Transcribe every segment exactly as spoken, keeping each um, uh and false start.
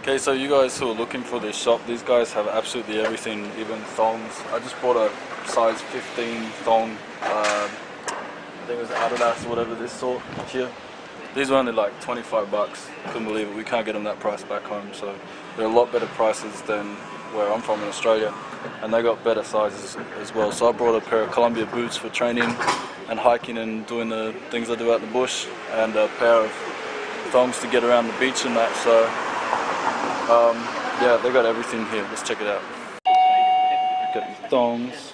Okay, so you guys who are looking for this shop, these guys have absolutely everything, even thongs. I just bought a size fifteen thong, uh, I think it was Adidas or whatever, this sort here. These were only like twenty-five bucks, couldn't believe it. We can't get them that price back home, so they're a lot better prices than where I'm from in Australia, and they got better sizes as well. So I brought a pair of Columbia boots for training and hiking and doing the things I do out in the bush, and a pair of thongs to get around the beach and that. So um, yeah, they got everything here. Let's check it out. Got these thongs.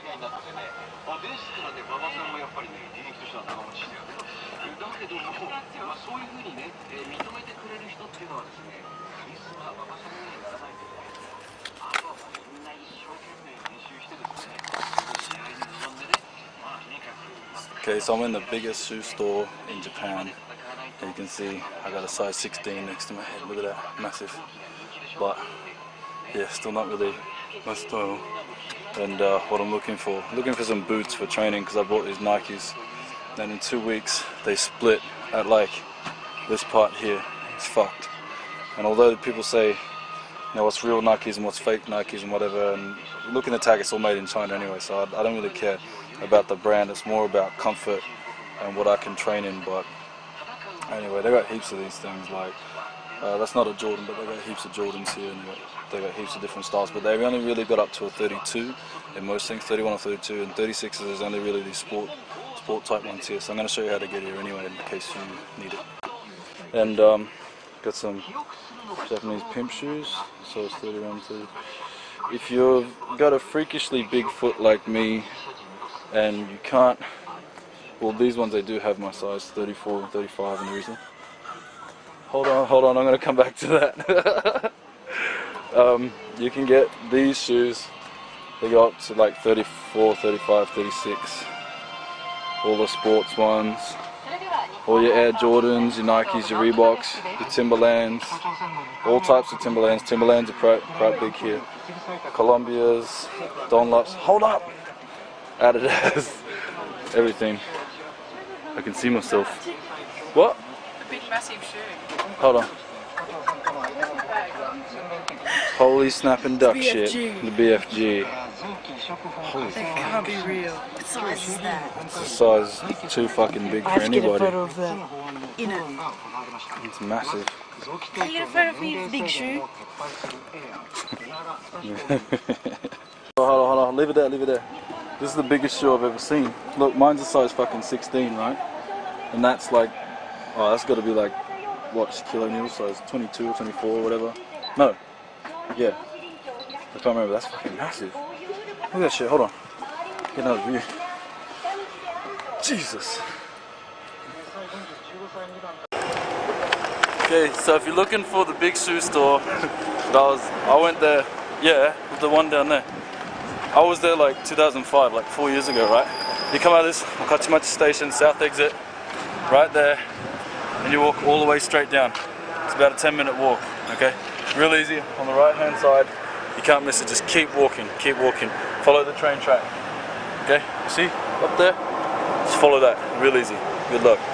Okay, so I'm in the biggest shoe store in Japan, and you can see I got a size sixteen next to my head. Look at that, massive. But yeah, still not really my style. And uh, what I'm looking for, looking for some boots for training, because I bought these Nikes, and in two weeks they split at like this part here. It's fucked. And although people say, you know, what's real Nikes and what's fake Nikes and whatever, and look in the tag, it's all made in China anyway, so I, I don't really care about the brand. It's more about comfort and what I can train in. But anyway, they got heaps of these things. Like uh, that's not a Jordan, but they got heaps of Jordans here, and they got, they got heaps of different styles. But they've only really got up to a thirty-two in most things, thirty-one or thirty-two, and thirty-sixes is only really these sport sport type ones here. So I'm going to show you how to get here anyway, in case you need it. And um, got some Japanese pimp shoes, so it's thirty-one too. If you've got a freakishly big foot like me, and you can't, well, these ones, they do have my size thirty-four and thirty-five and everything. Hold on, hold on, I'm going to come back to that. um, you can get these shoes, they go up to like thirty-four, thirty-five, thirty-six. All the sports ones, all your Air Jordans, your Nikes, your Reeboks, your Timberlands, all types of Timberlands. Timberlands are quite, quite big here. Columbias, Dunlops, hold up! Adidas, everything. I can see myself. What? A big massive shoe. Hold on. Holy snapping duck shit. The B F G. Holy That can't be real. What size is that? It's a size too fucking big for I have to get a anybody. photo of that. In it. It's massive. Can you get a photo of me with the big shoe? Oh, hold on, hold on, leave it there, leave it there. This is the biggest shoe I've ever seen. Look, mine's a size fucking sixteen, right? And that's like, oh, that's got to be like, what, Shaquille O'Neal size, twenty-two or twenty-four or whatever. No, yeah, I can't remember. That's fucking massive. Look at that shit. Hold on, get another view. Jesus. Okay, so if you're looking for the big shoe store, that was, I went there. Yeah, the one down there. I was there like two thousand five, like four years ago, right? You come out of this Okachimachi station, south exit, right there, and you walk all the way straight down. It's about a ten minute walk, okay? Real easy, on the right hand side, you can't miss it, just keep walking, keep walking. Follow the train track, okay? You see, up there? Just follow that, real easy. Good luck.